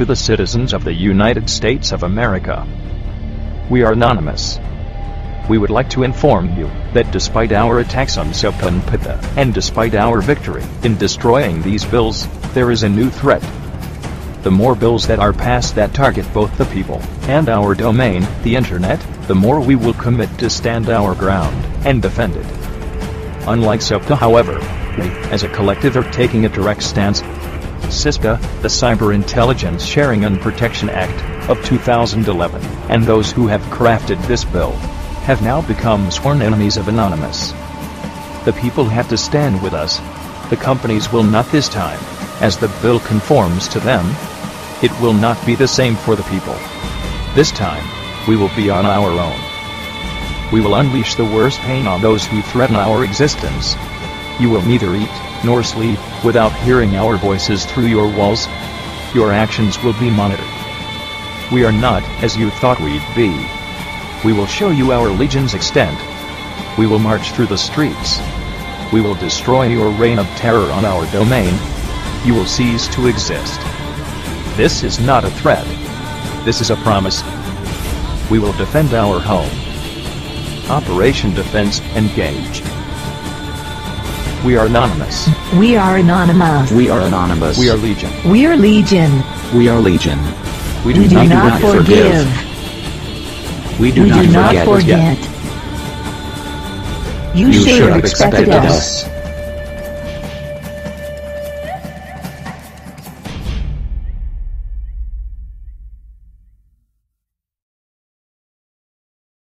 to the citizens of the United States of America. We are anonymous. We would like to inform you that despite our attacks on SEPTA and PITA, and despite our victory in destroying these bills, there is a new threat. The more bills that are passed that target both the people and our domain, the internet, the more we will commit to stand our ground and defend it. Unlike SEPTA, however, we, as a collective, are taking a direct stance. CISPA, the Cyber Intelligence Sharing and Protection Act of 2011, and those who have crafted this bill have now become sworn enemies of Anonymous. The people have to stand with us. The companies will not this time, as the bill conforms to them. It will not be the same for the people. This time, we will be on our own. We will unleash the worst pain on those who threaten our existence. You will neither eat nor sleep without hearing our voices through your walls. Your actions will be monitored. We are not as you thought we'd be. We will show you our legion's extent. We will march through the streets. We will destroy your reign of terror on our domain. You will cease to exist. This is not a threat. This is a promise. We will defend our home. Operation Defense engaged. We are anonymous. We are anonymous. We are anonymous. We are Legion. We are Legion. We are Legion. We We do not forgive. forgive. We do We not do not forget. forget. You should have expected us.